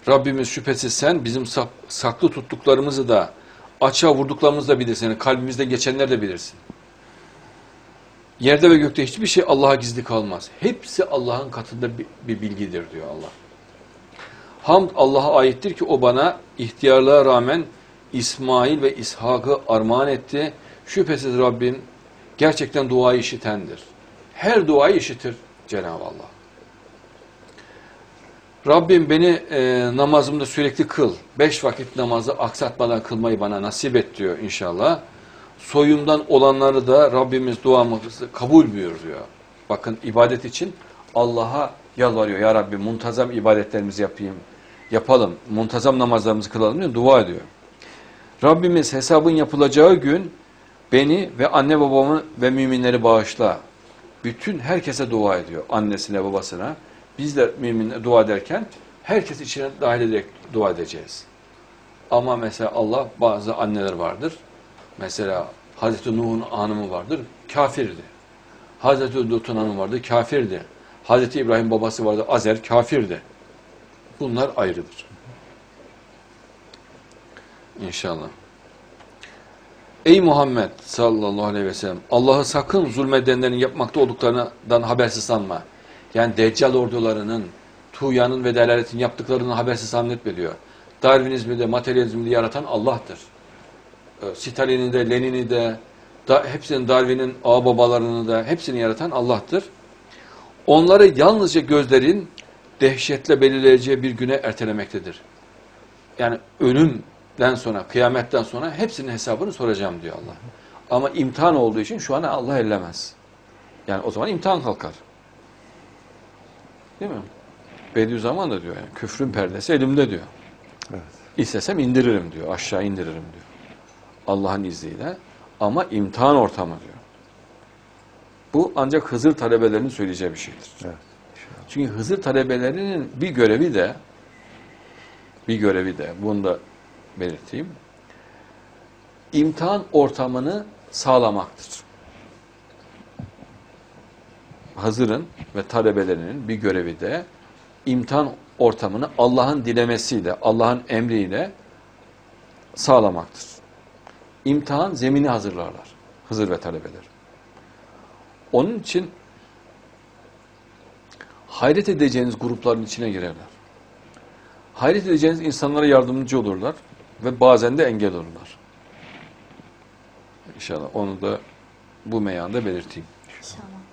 Rabbimiz şüphesiz sen bizim saklı tuttuklarımızı da açığa vurduklarımızı da bilirsin. Yani kalbimizde geçenler de bilirsin. Yerde ve gökte hiçbir şey Allah'a gizli kalmaz. Hepsi Allah'ın katında bir bilgidir diyor Allah. Hamd Allah'a aittir ki o bana ihtiyarlığa rağmen İsmail ve İshak'ı armağan etti. Şüphesiz Rabbim gerçekten duayı işitendir. Her duayı işitir Cenab-ı Allah. Rabbim beni namazımda sürekli kıl. 5 vakit namazı aksatmadan kılmayı bana nasip et diyor inşallah. Soyumdan olanları da Rabbimiz duamızı kabul buyuruyor. Bakın ibadet için Allah'a yalvarıyor. Ya Rabbi muntazam ibadetlerimizi yapalım. Muntazam namazlarımızı kılalım diye dua ediyor. Rabbimiz hesabın yapılacağı gün beni ve anne babamı ve müminleri bağışla. Bütün herkese dua ediyor. Annesine, babasına. Biz de müminlere dua ederken herkes içine dahil ederek dua edeceğiz. Ama mesela Allah bazı anneler vardır. Mesela Hazreti Nuh'un hanımı vardır. Kafirdi. Hazreti Lut'un hanımı vardı. Kafirdi. Hazreti İbrahim babası vardı. Azer kafirdi. Bunlar ayrıdır. İnşallah. Ey Muhammed sallallahu aleyhi ve sellem Allah'ı sakın zulmedenlerin yapmakta olduklarından habersiz sanma. Yani Deccal ordularının, Tuğyan'ın ve delaletin yaptıklarını habersiz zannetme diyor. Darwinizmi de, materyalizmi de yaratan Allah'tır. Stalin'i de, Lenin'i de, hepsinin Darwin'in ağababalarını da hepsini yaratan Allah'tır. Onları yalnızca gözlerin dehşetle belirleyeceği bir güne ertelemektedir. Yani ölümden sonra, kıyametten sonra hepsinin hesabını soracağım diyor Allah. Ama imtihan olduğu için şu an Allah ellemez. Yani o zaman imtihan kalkar. Değil mi? Bediüzzaman da diyor yani küfrün perdesi elimde diyor. Evet. İstesem indiririm diyor, aşağı indiririm diyor. Allah'ın izniyle ama imtihan ortamı diyor. Bu ancak Hızır talebelerinin söyleyeceği bir şeydir. Evet. Çünkü Hızır talebelerinin bir görevi de bunu da belirteyim. İmtihan ortamını sağlamaktır. Hızır'ın ve talebelerinin bir görevi de imtihan ortamını Allah'ın dilemesiyle, Allah'ın emriyle sağlamaktır. İmtihan zemini hazırlarlar Hızır ve talebeler. Onun için hayret edeceğiniz grupların içine girerler. Hayret edeceğiniz insanlara yardımcı olurlar ve bazen de engel olurlar. İnşallah onu da bu meyanda belirteyim. İnşallah.